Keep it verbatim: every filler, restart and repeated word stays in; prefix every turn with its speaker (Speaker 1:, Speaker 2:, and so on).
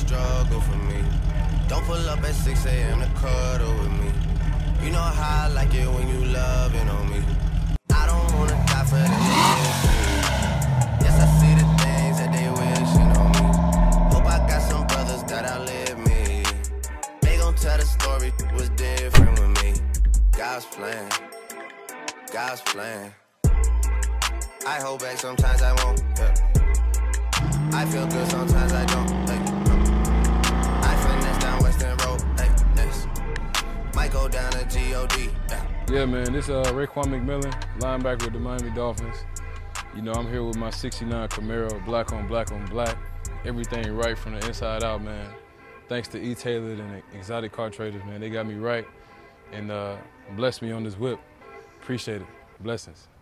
Speaker 1: struggle for me. Don't pull up at six A M to cuddle with me. You know how I like it when you loving on me. I don't wanna die for them to miss me. Yes, I see the things that they wishing on me. Hope I got some brothers that outlive me. They gon' tell the story was different with me. God's plan, God's plan. I hold back sometimes I won't, yeah. I feel good sometimes I don't, hey, no. I finesse down Western Road, hey, next. Might go down to G O D, yeah.
Speaker 2: Yeah, man, this is uh, Raekwon McMillan, linebacker with the Miami Dolphins. You know, I'm here with my sixty-nine Camaro, black on black on black. Everything right from the inside out, man. Thanks to E-Tailored and Exotic Car Traders, man. They got me right and uh, blessed me on this whip. Appreciate it. Blessings.